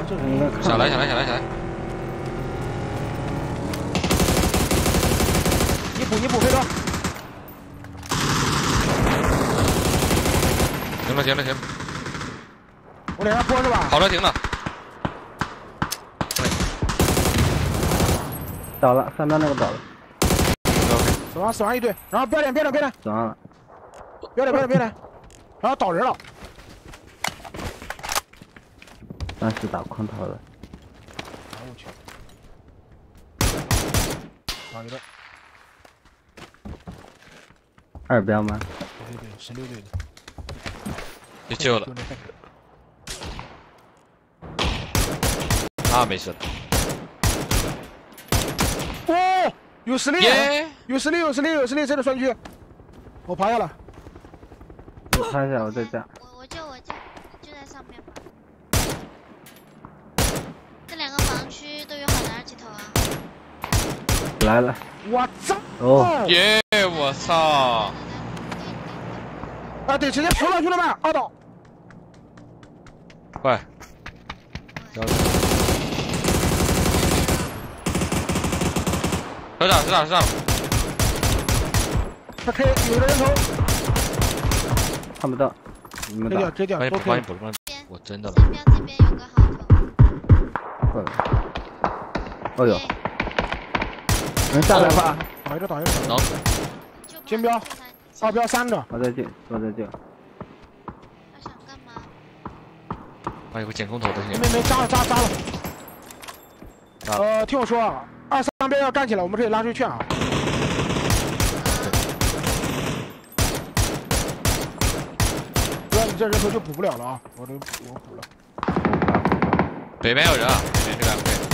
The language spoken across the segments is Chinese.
这人应该看。 下来！ 你补飞车。 行了， 我脸上坡是吧？ 好了，停了。 倒了，上面那个倒了。 死亡一队，然后标点。 死亡了。 标点，然后倒人了。 当时打空投了。 哎我去！倒一队。 二标吗 ？16队的。 就救了。没事了。 哦，有实力，有实力，这个栓区，我爬下了。 你趴下，我在这。 我就在上面吧。这2个防区都有好的2级头啊。 来了。 我操！ 哦。 耶！我操！ 啊，对，直接扶了，兄弟们，2倒。 快！是上！ 他可以有的人头。 看不到。你们打。 直接掉。 帮你补了，我真的了。 这边有个好头。 哦哟。能下来吧？ 倒一个。 能。 金标，2标3个。 我在救。 他想干嘛？ 有个捡空投的行。 没扎了。听我说啊，2、3边要干起来，我们可以拉出去劝啊。哥，你这人头就补不了了啊！我补了。 北边有人啊，北边这个 OK。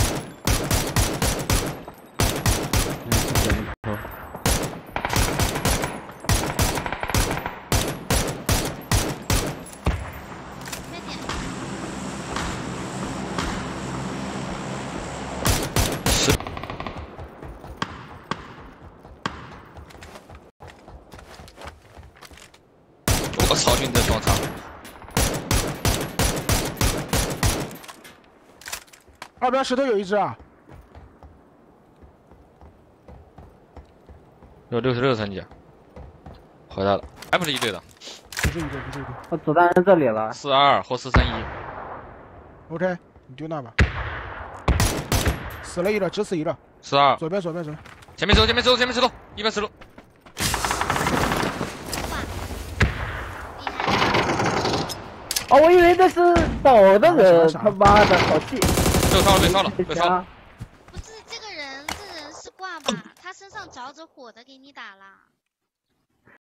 我操！你这双仓 2边石头有一只啊， 有66层级，回来了，还不是一队的， 不是一队。 我子弹在这里了。 42或431。 OK， 你丢那吧。死了一个，只死一个。 42。 左边。 前面石头，110路。 哦，我以为这是倒的人，他妈的，好气！ 被烧了。 不是这个人是挂吧？他身上着火的，给你打了。